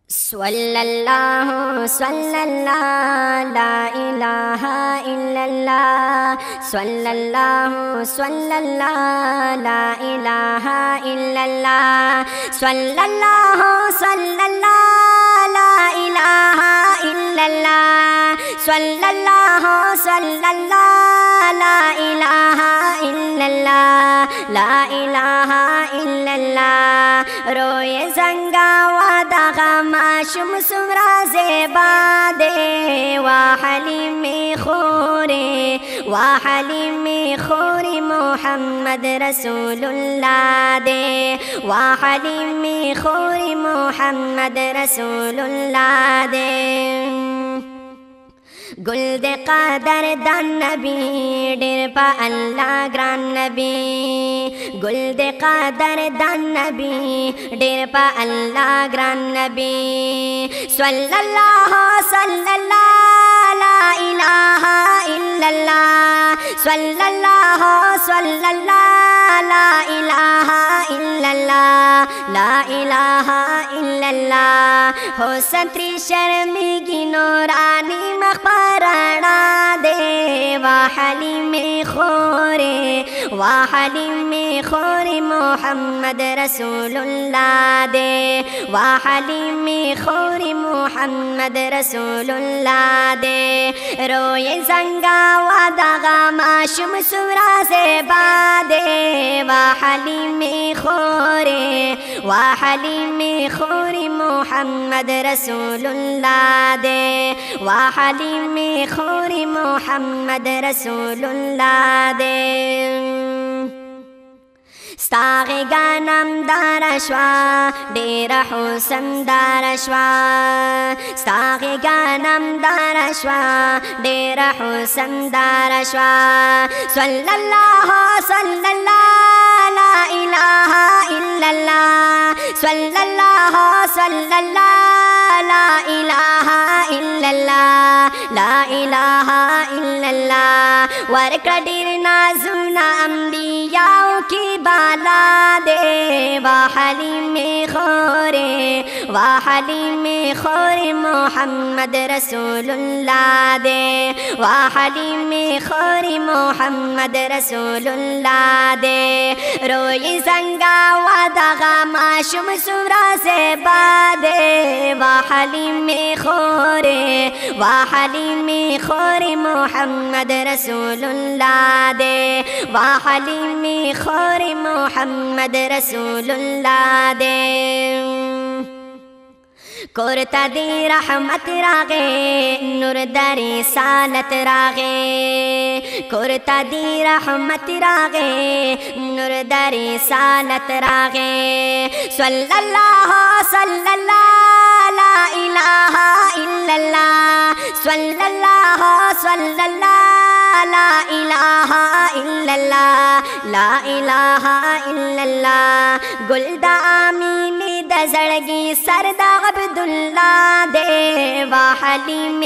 सल्लल्लाहु सल्लल्लाहु ला इलाहा इल्लल्लाह सल्लल्लाहु सल्लल्लाहु ला इलाहा इल्लल्लाह सल्लल्लाहु सल्लल्लाहु ला इलाहा इल्लल्लाह सल्लल्लाहु सल्लल्लाहु ला इलाहा इल्लल्लाह ला इलाहा इल्लल्लाह। रोए जंगावा दगा माशुम सुमरा ज़ेबा दे वाहलीम खोरे वाहलीम खोरे मोहम्मद रसूलुल्लाह दे वाहलीम खोरे मोहम्मद रसूलुल्लाह दे। गुल्द क़दर दान नबी डेर पा अल्लाह ग्रान नबी गुल्द क़दर दान नबी डेर पा अल्लाह ग्रान नबी सल्लल्लाहु सल्लल्लाहु ला इलाहा इल्लल्लाह सल्लल्लाहु सल्लल्लाहु ला इलाहा इल्लल्लाह ला इलाहा इल्लल्लाह। हो सत्री शर्मिगी नूरानी मक़बराना दे वाहलीम खोरे मोहम्मद रसूलुल्लाह दे वाहलीम खोरे मोहम्मद रसूलुल्लाह दे। रोए जंगावा दगा माशुम सुरा से बादे वाहलीम खोरे मोहम्मद रसूलुल्लाह दे वाहलीम खोरे मोहम्मद रसूलुल्लाह दे। स्तागे गानम दारश्वा डेरा हुसन दारश्वा स्तागे गानम दारश्वा डेरा हुसन दारश्वा सल्लल्लाहु सल्लल्लाहु ला इलाहा इल्लल्लाह सल्लल्लाहु सल्लल्लाहु ला इलाहा इल्लल्लाह ला इलाहा इल्लल्लाह। वरकड़ीर नाज़ुना अंबियाओं की बाला दे वाहलीम खोरे मोहम्मद रसूलुल्लाह दे वाहलीम खोरे मोहम्मद रसूलुल्लाह दे। रोई जंगावा दगा माशुम सुरा से बादे वाहलीम खोरे मोहम्मद रसूलुल्लाह दे वाहलीम खोरे मोहम्मद रसूलुल्लाह दे। कुर्ता दी रहमत रागे नूर दरी सालत रागे कुर्ता दी रहमत रागे नूर दरी सालत रागे सल्लल्लाहु सल्लल्लाहु ला इलाहा इल्लल्लाह सल्लल्लाहु सल्लल्लाहु ला इलाहा इल्लल्लाह ला इलाहा इल्लल्लाह। गुलदा आमीनी दजड़गी सरदा अब्दुल्लाह दे वाहलीम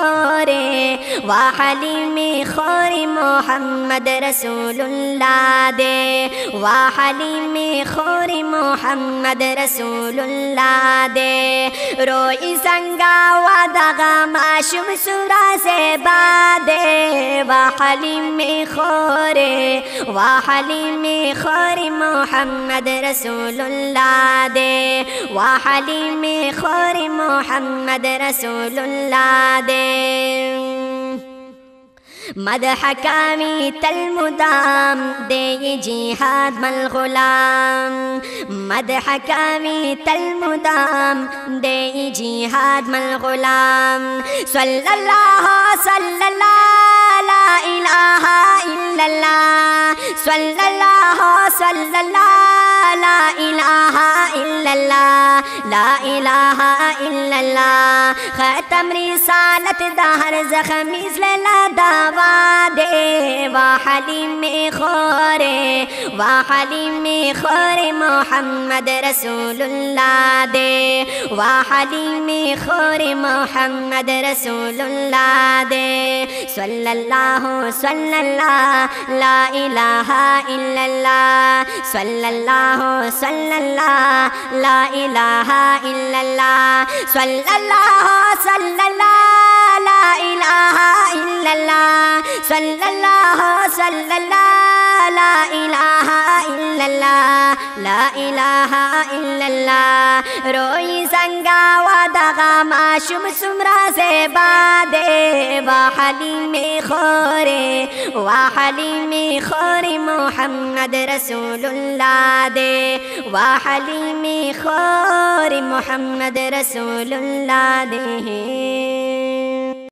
खोरे मोहम्मद रसूलुल्लाह दे वाहलीम खोरे मोहम्मद रसूलुल्लाह दे। रोई जंगावा दगा माशुम सुरा से बादे वाहलीम खोरे मोहम्मद रसूलुल्लाह दे वाहलीम खोरे मोहम्मद रसूलुल्लाह दे। मदह कामी तलमुदाम दे जिहाद मल गुलाम मदह कामी तलमुदाम दे जिहाद मल गुलाम सल्लल्लाहु सल्लल्लाहु ला इलाहा इल्लल्लाह सल्लल्लाहु सल्लल्लाहु ला इलाहा इल्लल्लाह ला इलाहा इल्लल्लाह। खत्म रिसालत दहर ज़ख़मीज़ लला दावा दे वाहलीम खोरे मोहम्मद रसूलुल्लाह दे वाहलीम खोरे मोहम्मद रसूलुल्लाह दे सल्लल्लाहु सल्लल्लाहु ला इलाहा इल्लल्लाह सल्लल्लाहु सल्लल्लाहु ला इलाहा इलाहा इल्लल्लाह सल्लल्लाहु सल्लल्लाहु ला इलाहा इल्लल्लाह सल्लल्लाहु सल्लल्लाहु ला इलाहा इल्लल्लाह ला इलाहा इल्लल्लाह रोई संगा वादगा माशुम सुमरा से बादे वाहली में खोरे वाहली में खोरे मोहम्मद रसूलुल्लाह दे वाहली में खोरे मोहम्मद रसूलुल्लाह दे।